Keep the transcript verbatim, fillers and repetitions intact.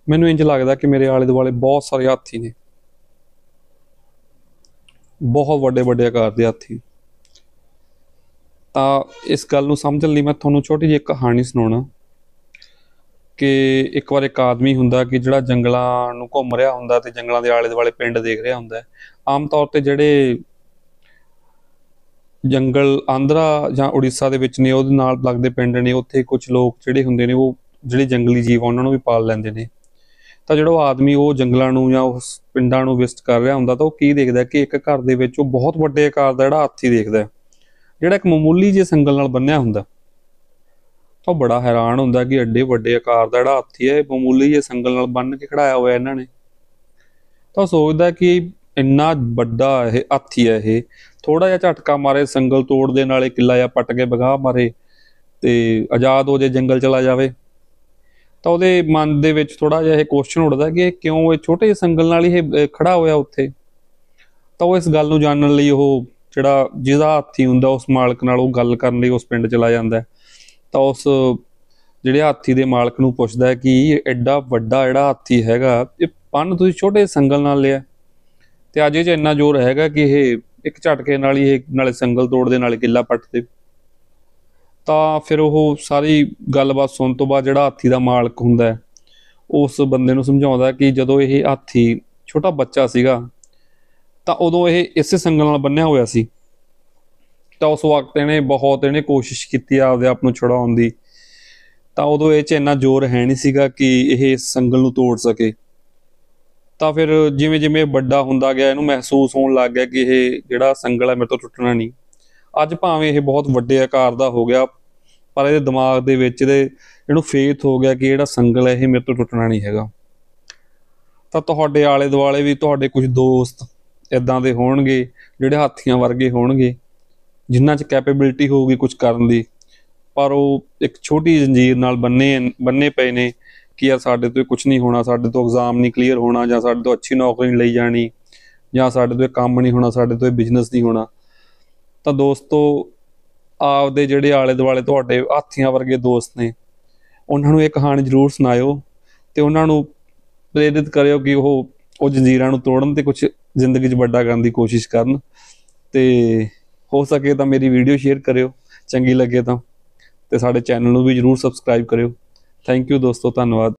मैनूं इंज लगदा कि मेरे आले दुआले बहुत सारे हाथी ने, बहुत वड्डे वड्डे आकार के हाथी। तो इस गल नूं समझण लई मैं तुहानूं छोटी जी कहानी सुणाउणा कि एक बार एक आदमी हुंदा कि जिहड़ा जंगलां नूं घुम रिहा हुंदा ते जंगलां दे आले दुआले पिंड देख रिहा हुंदा। आम तौर ते जिहड़े जंगल आंध्रा जां उड़ीसा दे विच ने उहदे नाल लगदे पिंड ने, उत्थे कुछ लोग जिहड़े हुंदे ने वो जिहड़े जंगली जीव उहनां नूं भी पाल लैंदे ने। तां जिहड़ा ओह आदमी ओह जंगलां नूं जां उस पिंडां नूं विजिट कर रिहा हुंदा तां ओह की देखदा कि एक घर दे विच ओह बहुत वड्डे आकार दा जिहड़ा हाथी देखदा है, जिहड़ा एक मामूली ਜਿਹੇ संगल नाल बन्निया हुंदा। तो बड़ा हैरान हुंदा कि एड्डे वड्डे आकार दा जिहड़ा हाथी है मामूली ਜਿਹੇ संगल नाल बन्न के खड़ाया होया इन्हां ने। तो सोचदा कि इन्ना वड्डा ये हाथी है, ये थोड़ा जिहा झटका मारे संगल तोड़ दे नाले किला जिहा पट के बगाह मारे ते आज़ाद हो जाए, जंगल चला जावे। तो उहदे मन दे विच थोड़ा जिहा क्वेश्चन उठदा कि क्यों ये छोटे ਜਿਹੇ संगल नाल ही खड़ा होया उत्थे। तो इस गल नूं जानण लई ओह जिहड़ा जिहदा हाथी हुंदा उस मालक नाल ओह गल करन लई उस पिंड चला जांदा। तो उस जिहड़े हाथी दे मालक नूं पुछदा कि एड्डा वड्डा जिहड़ा हाथी हैगा ये पन तुसीं छोटे संगल नाल लिया ते अज इह च इन्ना जोर हैगा कि इह एक झटके नाल ही इह नाले संगल तोड़ दे नाले किला पट दे। तां फिर ओह सारी गलबात सुणन तो बाद जिहड़ा हाथी दा मालक हुंदा है उस बंदे नूं समझाउंदा कि जदों इह हाथी छोटा बच्चा सीगा तां उदों इह इसे संगल नाल बन्निया होया सी। तो उस वक्त इहने बहुत इहने कोशिश कीती आपदे आप नूं छुड़ाउण दी, तां उदों इह च इन्ना जोर है नहीं सीगा कि इह इस संगल नूं तोड़ सके। तां फिर जिवें जिवें वड्डा हुंदा गया इहनूं महसूस होण लग गया कि इह जिहड़ा संगल है मेरे तों टुटना नहीं। अज भावें इह बहुत वड्डे आकार दा हो गया पर इहदे दिमाग दे विच इहदे इहनूं फेथ हो गया कि जिहड़ा संगल है इह मेरे तों टुटना नहीं हैगा। तां तुहाडे आले दुआले भी तुहाडे कुछ दोस्त इदां दे होणगे जिहड़े हाथियां वर्गे होणगे जिन्हां च कैपेबिलिटी होगी कुछ करन दी, पर वो एक छोटी जंजीर नाल बन्ने बन्ने पे ने कि यार साडे तो कुछ नहीं होना, साडे तो एग्जाम नहीं क्लीयर होना, जां साडे तो अच्छी नौकरी नहीं लई जानी, जां साडे तो काम नहीं होना, साडे तो बिजनेस नहीं होना। तो दोस्तों आपदे जिहड़े आले दुआले तुहाडे हाथियां वर्गे दोस्त ने उन्हां नूं इह कहानी जरूर सुणाइओ ते उन्हां नूं प्रेरित करिओ कि ओह ओह जंजीरां नूं तोड़न ते कुछ जिंदगी च वड्डा करन दी कोशिश करन। ते हो सके तो मेरी वीडियो शेयर करिओ, चंगी लगे तो ते साडे चैनल नूं भी जरूर सबसक्राइब करिओ। थैंक यू दोस्तों, धन्नवाद।